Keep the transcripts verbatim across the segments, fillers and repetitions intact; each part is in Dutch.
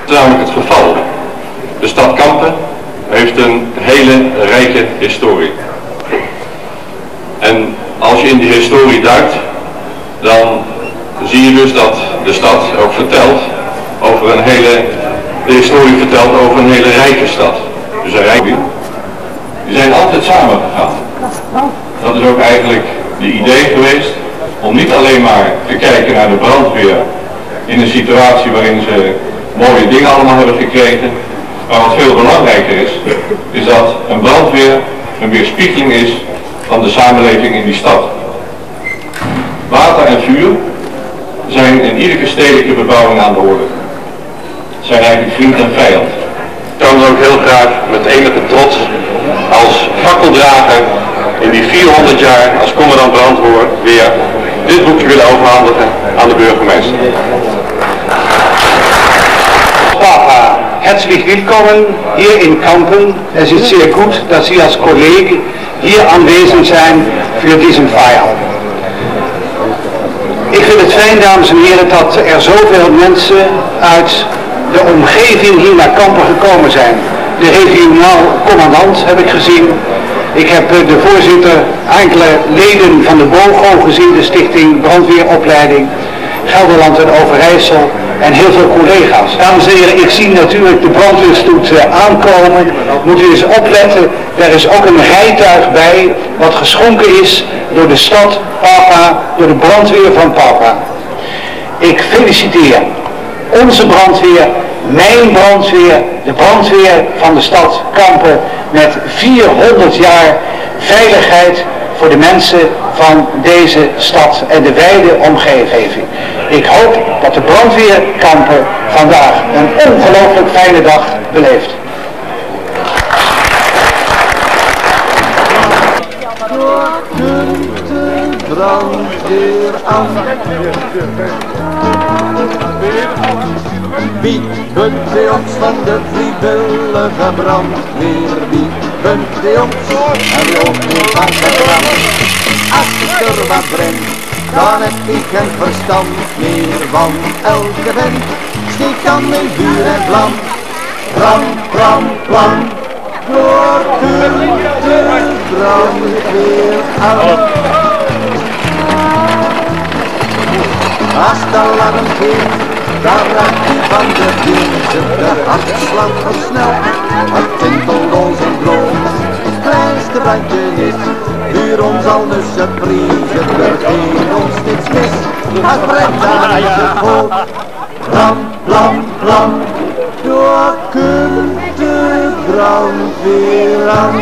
is namelijk het geval. De stad Kampen heeft een hele rijke historie. En als je in die historie duikt, dan zie je dus dat de stad ook vertelt over een hele, de historie vertelt over een hele rijke stad. Dus een rijke, die zijn altijd samengegaan. Dat is ook eigenlijk de idee geweest om niet alleen maar te kijken naar de brandweer in een situatie waarin ze mooie dingen allemaal hebben gekregen. Maar wat veel belangrijker is, is dat een brandweer een weerspiegeling is van de samenleving in die stad. Water en vuur zijn in iedere stedelijke bebouwing aan de orde. Het zijn eigenlijk vriend en vijand. Ik zou dan ook heel graag met enige trots als fakkeldrager in die vierhonderd jaar als commandant brandweer weer dit boekje willen overhandigen aan de burgemeester. Papa, herzlich willkommen hier in Kampen. Es ist sehr gut, dass Sie als Kollege hier anwesend zijn voor deze feier. Ik vind het fijn, dames en heren, dat er zoveel mensen uit de omgeving hier naar Kampen gekomen zijn. De regionaal commandant heb ik gezien. Ik heb de voorzitter, enkele leden van de BOGO gezien, de Stichting Brandweeropleiding, Gelderland en Overijssel en heel veel collega's. Dames en heren, ik zie natuurlijk de brandweerstoet aankomen. Moet u eens opletten, er is ook een rijtuig bij wat geschonken is door de stad Papa, door de brandweer van Papa. Ik feliciteer onze brandweer, mijn brandweer, de brandweer van de stad Kampen met vierhonderd jaar veiligheid voor de mensen van deze stad en de wijde omgeving. Ik hoop dat de brandweer Kampen vandaag een ongelooflijk fijne dag beleeft. Brandweer aan. Wie kunt bij ons van de vrijwillige brandweer? Wie kunt bij ons en wie ook niet van de brand? Als er wat brengt, dan heb ik geen verstand meer van elke vent. Steek aan mijn vuur en vlam, vlam, vlam, vlam. Door de brandweer aan. Als de alarm geeft, dan raakt hij van de diensten. De hartslag versnelt, het tintelt ons in bloed. Het kleinste brandje is, vuur ons al de surprise. Er geeft ons niets mis, het brengt aan je hoofd. Vlam, vlam, vlam, door kunt de brandweer aan.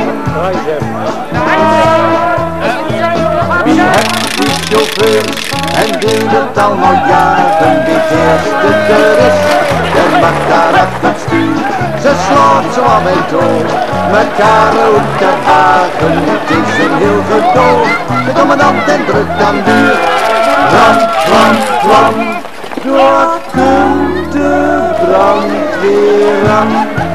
Wie hebt die chauffeurs en die het allemaal jagen, wie het eerste er is, de mag daar achter het stuur. Ze slaat zo aan mijn toon, mekaar ook te hagen, het is een heel gedoog. De commandant en drukt aan duur, vlam, vlam, vlam, door kunt de brandweer aan.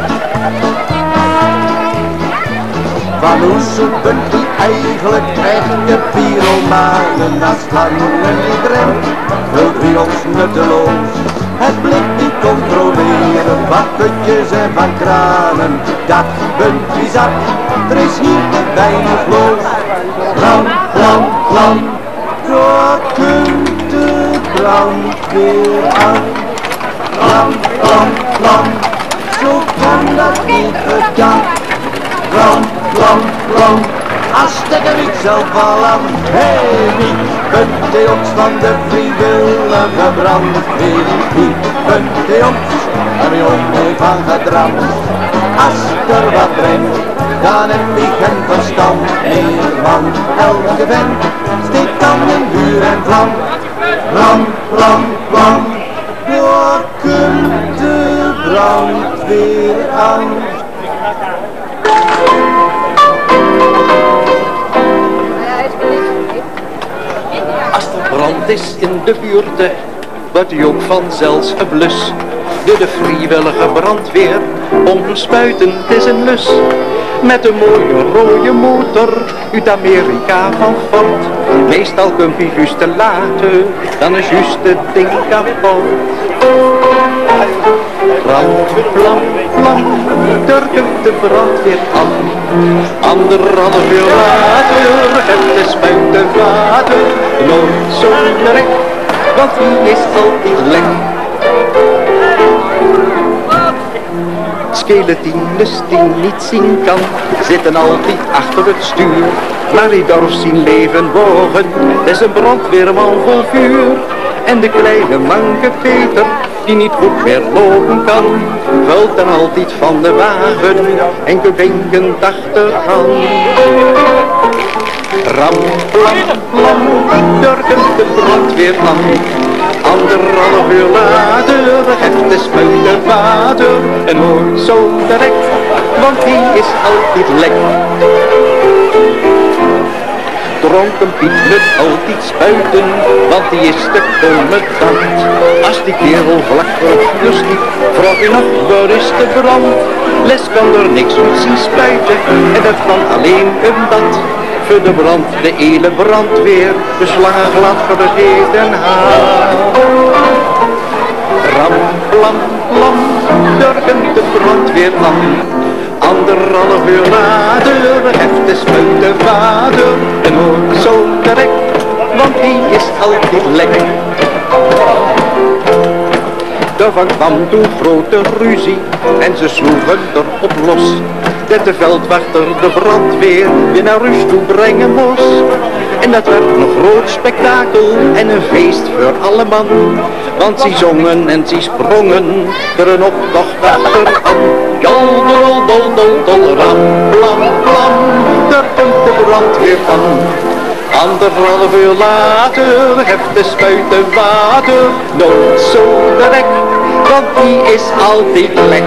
Van Oesel bent die eigenlijk echte pyromanen, als slangen niet remt, vult wie ons nutteloos. Het blik niet controleren, van putjes en van kranen, dat bent wie zat, er is hier te weinig los. Vlam, vlam, vlam, door kunt de brandweer aan. Vlam, vlam, vlam, zo kan dat niet gedaan. Vlam, vlam, vlam, als stek er ik zelf al aan. Hey, wie kunt hij ons van de vrijwillige brandweer? Wie kunt hij ons er ook mee van gedrand? Als er wat brengt, dan heb ik geen verstand meer van elke vent. Steek dan in vuur en vlam, vlam, vlam, vlam, door kunt de brandweer aan. Als er brand is in de buurt, wordt u ook vanzelfs geblust. Door de vrijwillige brandweer, omspuiten, het is een lus. Met een mooie rode motor, uit Amerika van Ford. Meestal kunt u juist te laten, dan is juist het ding kapot. Ram, plam, plam, durkt de brandweer aan. Anderhalf uur later heeft de spuiten water. Nooit zo direct, want die is altijd lek. Skeletines die niet zien kan, zitten altijd achter het stuur. Maar die dorp zien leven wogen, dat is een brandweerman vol vuur. En de kleine manke Peter, die niet goed meer lopen kan, valt dan altijd van de wagen en gedenkend achteraan. Ram, plam, plam, durkend de brandweerman. Anderhalf uur later heeft de spuiter water en nooit zo direct, want die is altijd lek. Dronken Piet moet altijd spuiten, want die is te commertant. Als die kerel vlak voor het vuur sliep, vroeg hij nog waar is de brand. Les kan er niks uit zien spuiten en dat kan alleen een dat. Voor de brand, de hele brandweer, de slangen glad vergeten haar. Ram, plam, plam, durkend de brandweer aan. Anderhalf uur later heeft de spuiter water en nooit zo direct, want die is altijd lek. Daarvan kwam toen grote ruzie en ze sloegen erop los, dat de veldwachter de brandweer weer naar rust toe brengen moest. En dat werd een groot spektakel en een feest voor alle man, want ze zongen en ze sprongen er een optocht achteraan. Jol, dol, dol, dol, dol, ram, plam, plam, daar komt de brandweer aan. Anderhalf uur later heeft de spuiter water, nooit zo direct, want die is altijd lek.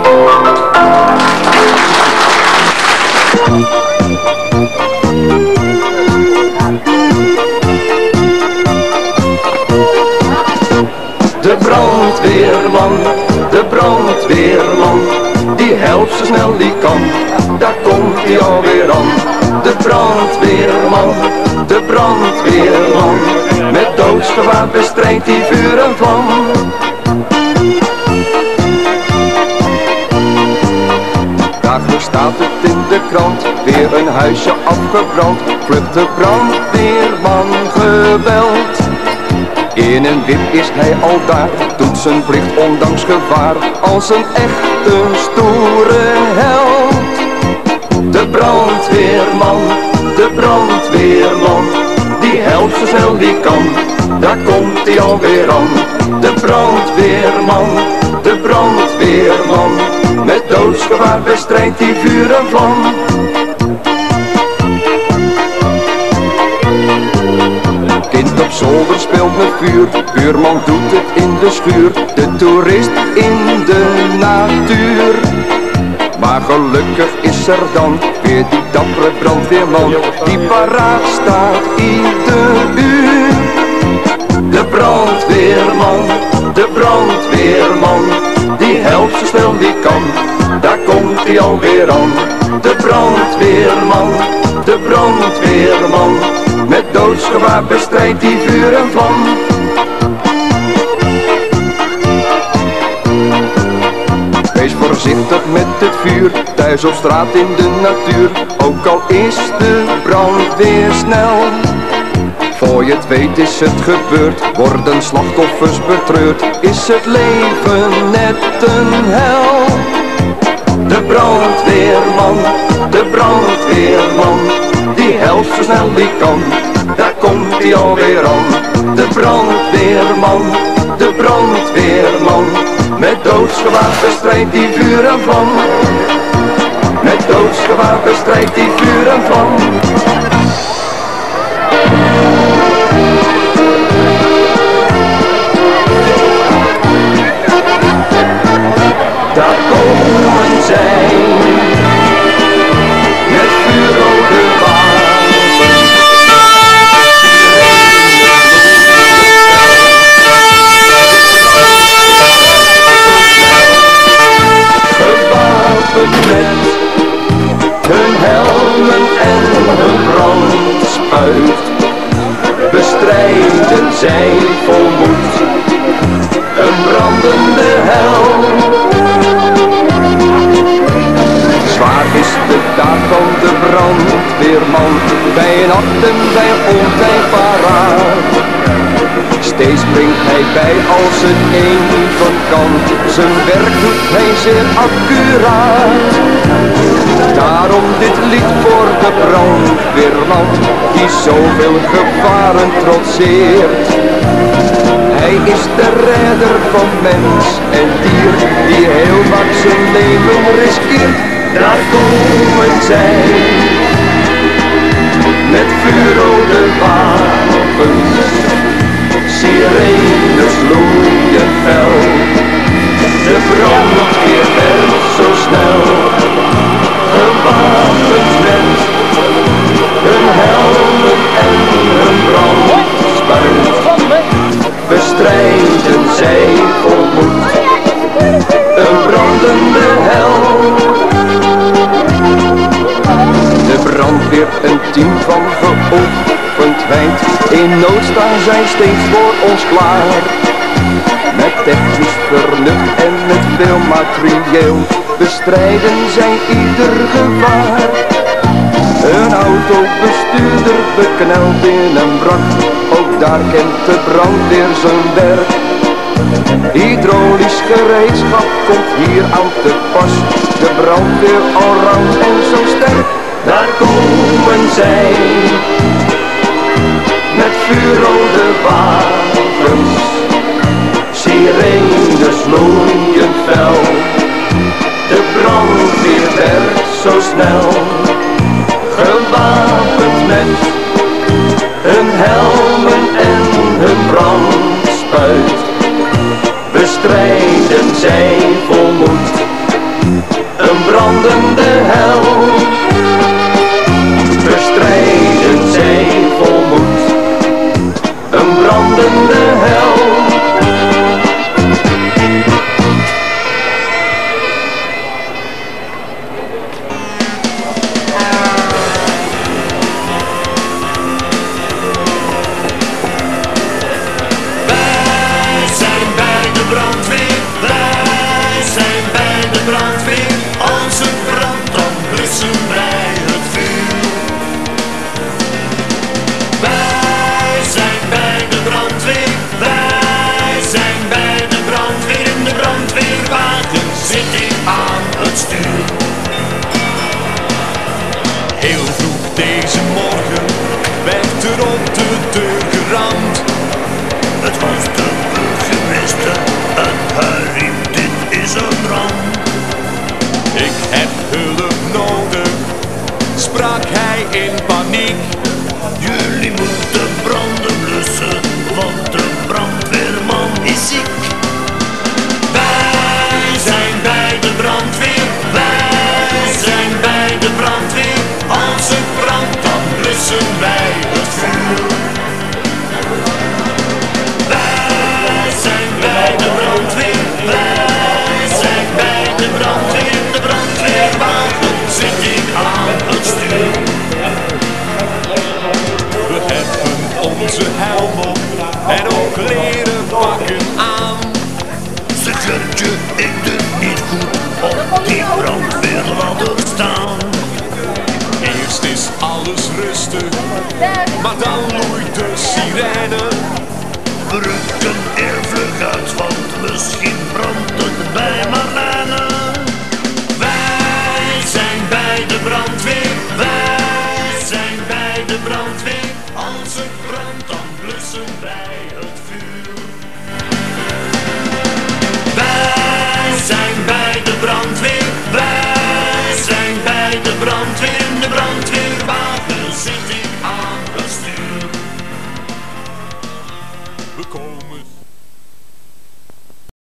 De brandweerman, de brandweerman, die helpt zo snel die kan, daar komt hij alweer aan. De brandweerman, de brandweerman, met doodsgevaar bestrijdt hij vuur en vlam. Dagelijks staat het in de krant, weer een huisje afgebrand, vlucht de brandweerman geweld. In een wip is hij al daar, doet zijn plicht ondanks gevaar, als een echte stoere held. De brandweerman, de brandweerman, die helpt zo snel die kan, daar komt hij alweer aan. De brandweerman, de brandweerman, met doodsgevaar bestrijdt hij vuur en vlam. Kind op zolder speelt met vuur, buurman doet het in de schuur, de toerist in de natuur. Maar gelukkig is er dan weer die dappere brandweerman, die paraat staat ieder uur. De brandweerman, de brandweerman, die helpt zo snel die kan, daar komt hij alweer aan. De brandweerman, de brandweerman, met doodsgevaar bestrijdt hij vuur en vlam. Wees voorzichtig met het vuur, thuis op straat in de natuur, ook al is de brandweer snel. Voor je het weet is het gebeurd, worden slachtoffers betreurd, is het leven net een hel. De brandweerman, de brandweerman, die helpt zo snel die kan, daar komt hij alweer aan. De brandweerman, de brandweerman, met doodsgevaar bestrijdt die vuur en vlam. Met doodsgevaar bestrijdt die vuur en vlam. Daar komen zij, met vuurrode wagens. Gewapend met hun helmen en hun Daarbij als het even kan, zijn werk doet hij zeer accuraat. Daarom dit lied voor de brandweerman, die zoveel gevaren trotseert. Hij is de redder van mens en dier, die heel vaak zijn leven riskeert. Daar komen zij, met vuurrode wapens, sirenes loeien fel. De brandweer werd zo snel, gewapend met hun helmen en hun brandspuit. Bestrijden zij vol moed een brandende hel. De brandweer, een team van geoefendheid, in nood staan zij steeds voor ons klaar. Met technisch vernuft en met veel materieel bestrijden zij ieder gevaar. Een autobestuurder bekneld in een wrak, ook daar kent de brandweer zijn werk. Hydraulisch gereedschap komt hier aan te pas, de brandweer allround en zo sterk. Daar komen zij, met vuurrode wagens, sirenes loeien fel. De brandweer werkt zo snel, gewapend met hun helmen en hun brandspuit. Bestrijden zij vol moed een brandende hel. Bestrijden zij vol moed een brandende hel. Heel vroeg deze morgen werd er op de deur geramd. Het was de burgemeester en hij riep: dit is een ramp. Ik heb hulp nodig, sprak hij in paniek. Jullie moeten branden blussen, want de brandweerman is ziek. Wij zijn bij de brandweer, wij zijn bij de brandweer. Als het brandt, dan blussen wij het vuur. Wij zijn bij de brandweer, wij zijn bij de brandweer. De brandweerwagen zit ik aan het stuur. We hebben onze helm op en ook leren pakken aan. Zeg Gertje, ik durf niet goed op die brandweerladder staan. Eerst is alles rustig, maar dan loeit de sirene.